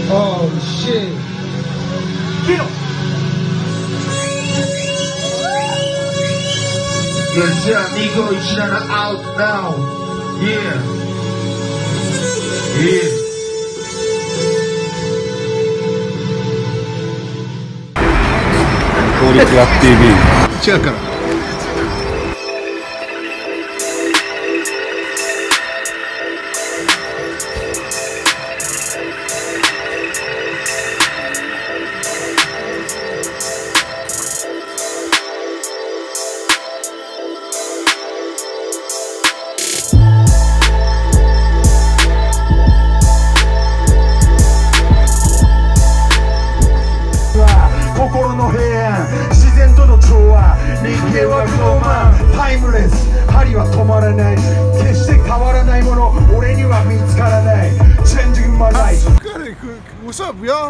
Oh shit. Get him. Yes, yeah, Nico Ichirana out now. Yeah. Yeah. Holy Club TV. 違うから。 心の平安、自然との調和、人間はグローマン、タイムレス、針は止まらない、決して変わらないもの、俺には見つからない、Changing my life。 What's up, y'all?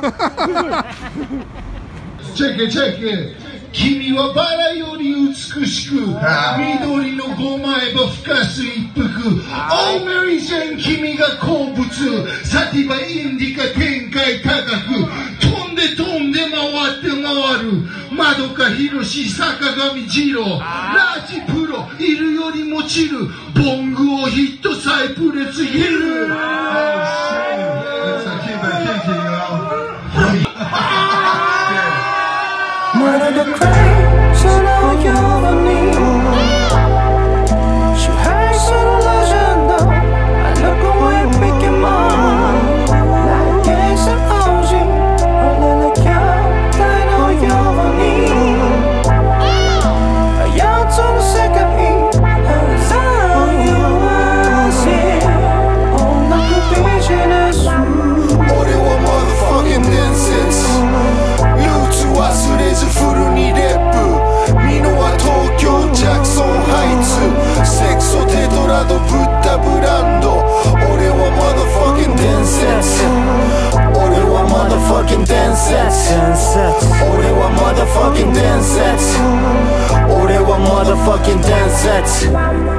チェケチェケ。君はバラより美しく、緑の5枚羽吹かす一服。オーメリージェン君が好物、サティバインディカ展開高く、飛んで回って回る。まどかひろし、坂上二郎、ラジプロ、いるよりも散る。ボングをヒットサイプレスヒル。 Murder the crime, so now you're on me. She has a legend, I look away, picking mom. Like it's an OG, running the count, I know you're on me. I am so sick of me, and it's all you want to see. Oh, like a business. Oh, they were motherfucking dances. 忘れずフルにレップミノは東京ジャクソンハイツセクソテトラドブッダブランド俺はまだファキン伝説俺はまだファキン伝説俺はまだファキン伝説俺はまだファキン伝説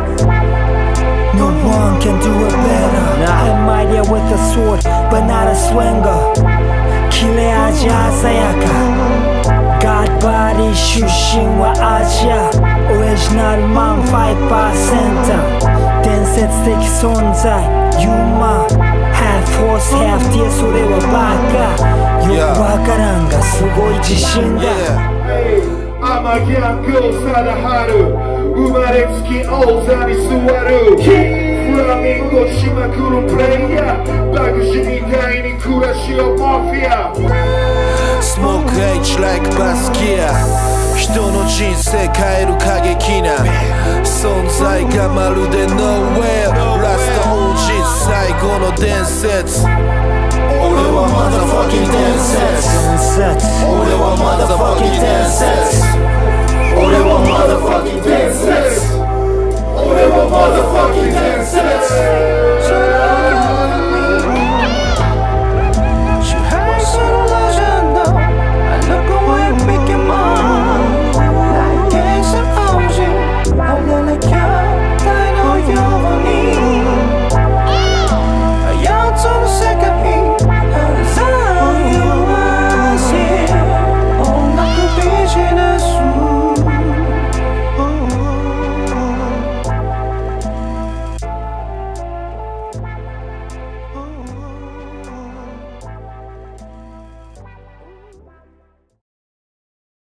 No one can do it better. I'm mightier with a sword, but not a swinger. 切れ味鮮やか God body 出身はアジア Original man 5% 伝説的存在 Human Half horse half deer それはバカよくわからんがすごい自信だ天ギャングを貞治生まれつき王座に座るフラミンゴしまくるプレイヤーバグシみたいに暮らしをマフィア Smoke H like バスキア人の人生変える過激な存在がまるで Nowhere ラスト王子最後の伝説俺はまだファキン伝説俺はまだファキン伝説俺はまだファキン伝説俺はまだファキン伝説